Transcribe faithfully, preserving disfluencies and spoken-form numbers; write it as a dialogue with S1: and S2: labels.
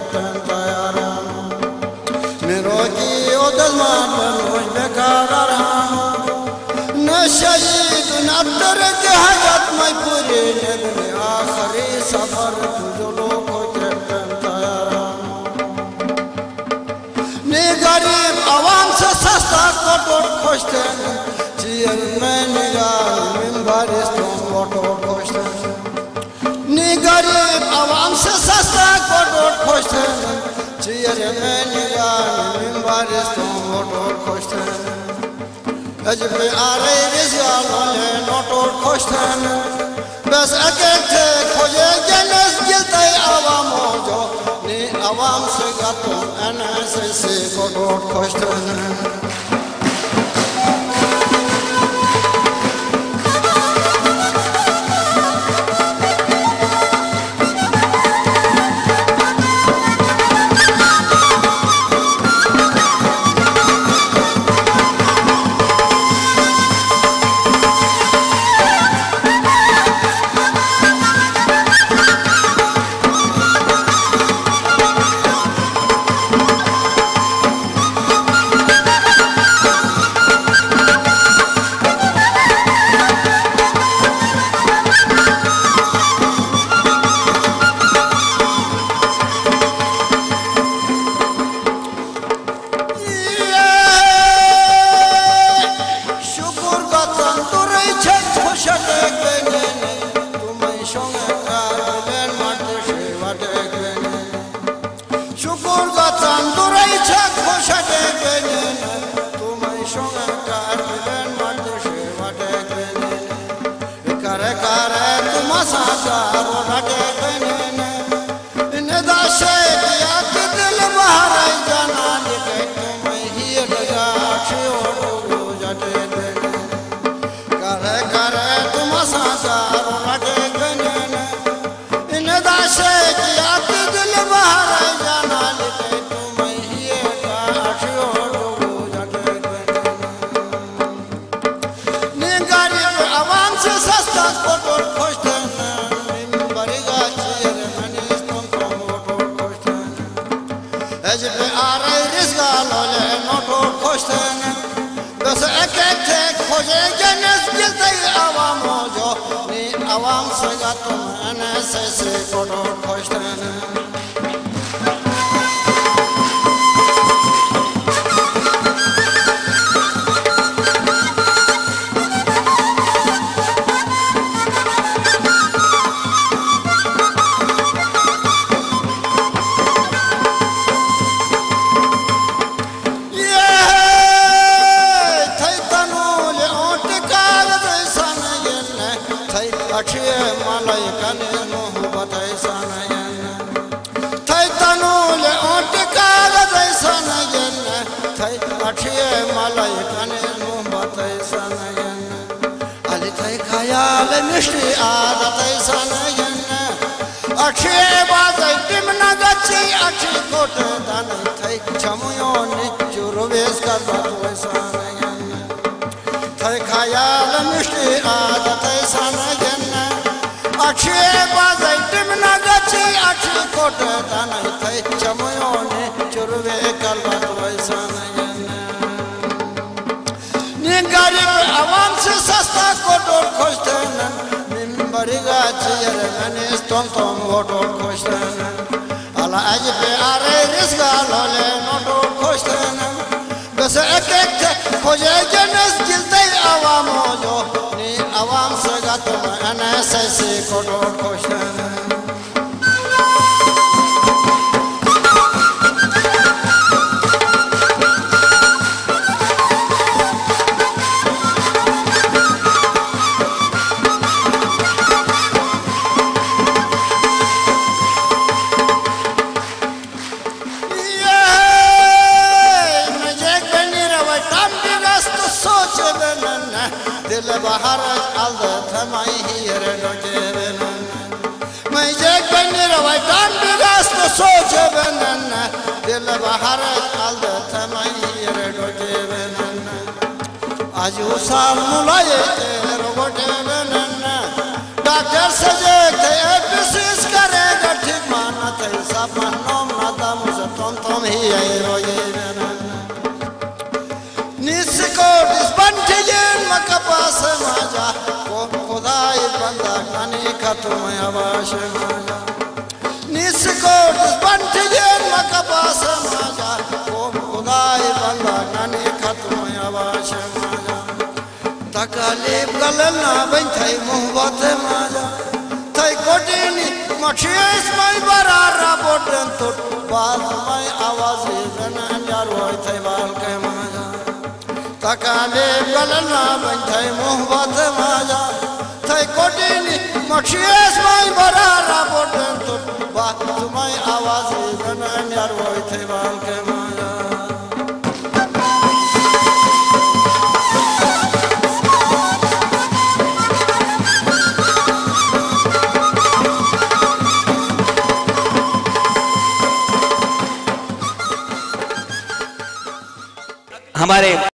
S1: koçerten yaram Miroki odazman hoş bekaram Ne şehidun abdurki hayat may puri nebni akhiri safar tujolo koçerten yaram Ne garib avam se sasta kotor koşten Ciğer mein nigar minbariston kotor koşten Ne garib avam se sasta kotor koşten Ciğer mein nigar minbariston kotor koşten Ecbe are rizalone notor koşten Bes akete koje genes giltay avam ojo Ni avam se gaton anase se kotor koşten Avam segaton anase se kotor koşten Mishti adatay sanayan Akshi bazay timna gachi akshi kote danay Thay chamuyoni churuves karbatay sanayan Thay khayal mishti adatay sanayan Akshi bazay timna gachi akshi kote danay Thay chamuyoni churuves karbatay sanayan Ni garib avam se sasta kotor koşten Bariga ciğer menis tom tom votor koşten Ala acbe are rizga lole notor koşten Bese ekekte koje genes giltay avam ojo Ni avam segaton anase se kotor koşten Aju samulaye rogote benna doctor saje the episis karega thik manat sab nom तोम ही आई रोये निसको दिसबंटियन मकपास माजा को खुदाई बंदा कनी खत्म आवाश माजा निसको दिसबंटियन मकपास माजा को खुदाई बंदा कनी खत्म आवाश माजा तकलीफ गलना बन थई मोहब्बत माजा थई कोटिनी मठियस माई बरारा बोटन तो बात माई आवाज बना यार होय थई बाल के माजा तकलीफ गलना बन थई मोहब्बत माजा थई कोटिनी मठियस माई बरारा बोटन तो बात माई आवाज बना यार होय थई बाल के माजा
S2: हमारे